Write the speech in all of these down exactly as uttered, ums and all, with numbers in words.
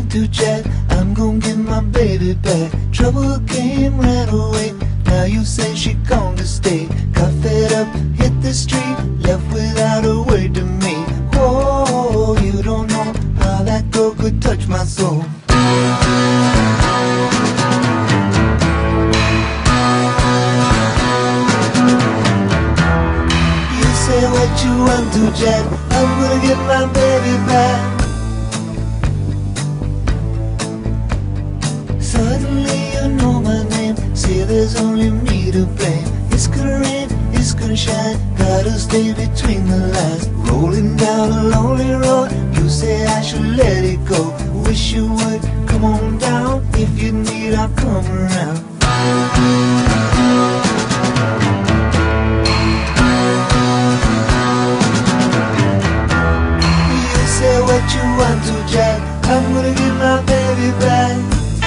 want to, Jack? I'm gonna get my baby back. Trouble came, ran away. Now you say she gone to stay. Got fed up, hit the street, left without a word to me. Oh, you don't know how that girl could touch my soul. You say what you want to, Jack? I'm gonna get my baby back. Suddenly you know my name. Say there's only me to blame. It's gonna rain, it's gonna shine. Gotta stay between the lines. Rolling down a lonely road. You say I should let it go. Wish you would come on down. If you need, I'll come around. You say what you want to, Jack? I'm gonna get my baby back.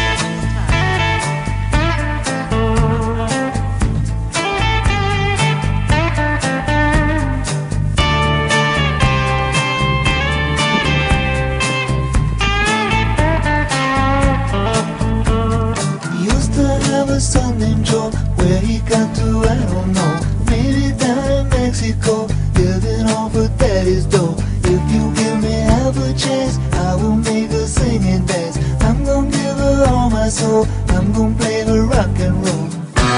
A son named Joe, where he got to I don't know. Maybe down in Mexico, living off of daddy's dough. If you give me half a chance, I will make her sing and dance. I'm gonna give her all my soul. I'm gonna play her rock and roll.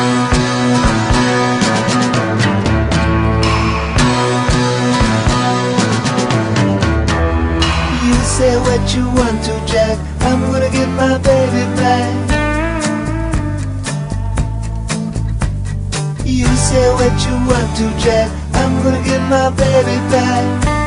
You say what you want to, Jack? I'm gonna get my baby back. You say what you want to, Jack? I'm gonna get my baby back.